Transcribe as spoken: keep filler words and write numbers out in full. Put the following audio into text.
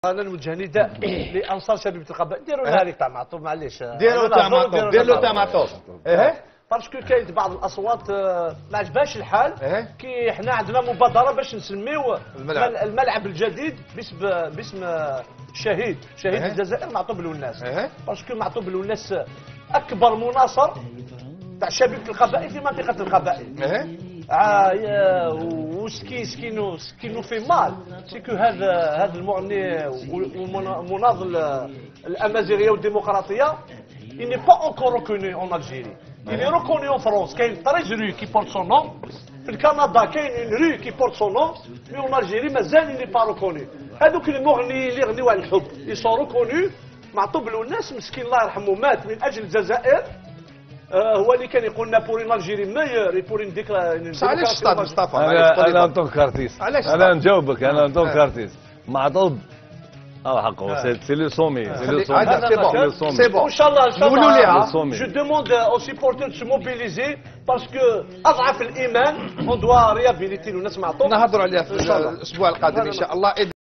انا نوجه نداء لانصار شبيبه القبائل ديروا لها هذيك تاع معطوب معليش ديروا تاع معطوب دير له تاع معطوب ايه باسكو كاين بعض الاصوات ما عجبهاش الحال كي حنا عندنا مبادره باش نسميو الملعب, الملعب الجديد باسم باسم شهيد شهيد أه. الجزائر معطوب الوناس أه. باسكو معطوب الوناس اكبر مناصر تاع شبيبه القبائل في منطقه القبائل أه. آه وسكي سكينو سكينو في مال سيكو هذا هذا المعني ومناضل الامازيغيه والديمقراطيه il n'est pas encore reconnu en Algérie. Il est reconnu en France. Il y a une treize rues qui portent son nom. في الكندا كاين une rue qui porte son nom. Mais en Algérie مازال il n'est pas reconnu. هذوك المغنيين اللي يغنيوا على الحب ils sont reconnus. معطوب الوناس مسكين الله يرحمه مات من اجل الجزائر. هو اللي كان يقول لنا بور ان الجيري ميور بور ان ديك علاش ستاد مصطفى انا انا انطون كارتيس انا نجاوبك انا انطون كارتيس معطوب اه حقه سي لو سومي سي لو سومي سي بون سي بون ان شاء الله ان شاء نقولوا ليها جو دوموند او سيبورتور دو سو موبيليزي باسكو اضعف الايمان اون دوا ريابيليتي الناس معطوب نهضروا عليها في الاسبوع القادم ان شاء الله.